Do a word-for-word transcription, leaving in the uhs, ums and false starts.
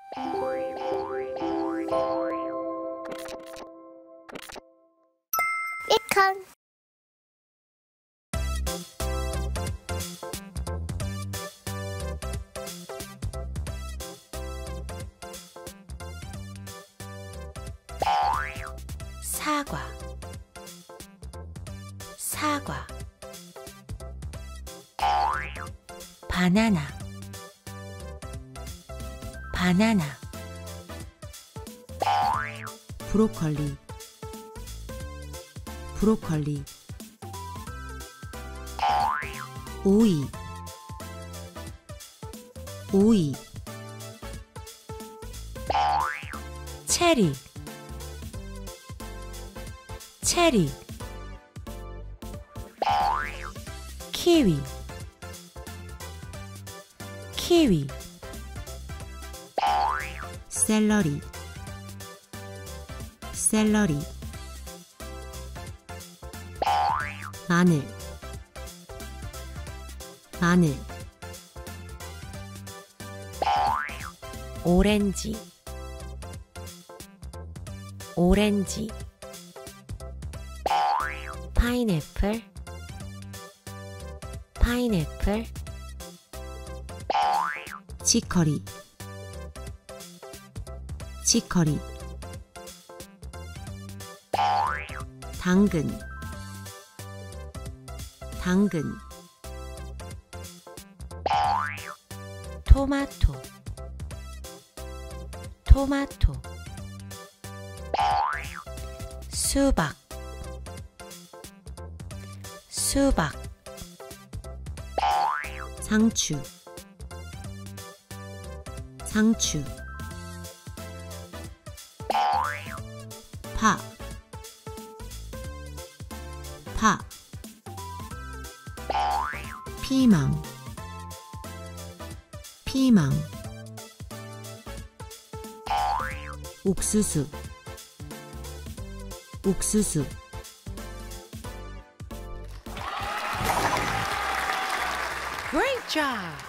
베이컨. 사과, 사과. 바나나, 바나나. 브로콜리, 브로콜리. 오이, 오이. 체리, 체리. 키위, 키위. 샐러리, 샐러리. 마늘, 마늘. 오렌지, 오렌지. 파인애플, 파인애플. 치커리, 치커리. 당근, 당근. 토마토, 토마토. 수박, 수박. 상추, 상추. 파, 파. 피망, 피망. 옥수수, 옥수수. Great job!